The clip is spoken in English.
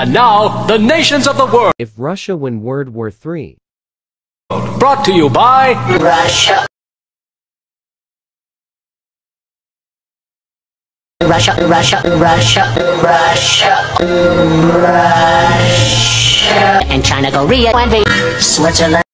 And now, the nations of the world. If Russia win World War III. Brought to you by Russia. Russia, Russia, Russia, Russia, Russia, and China, Korea, and Switzerland.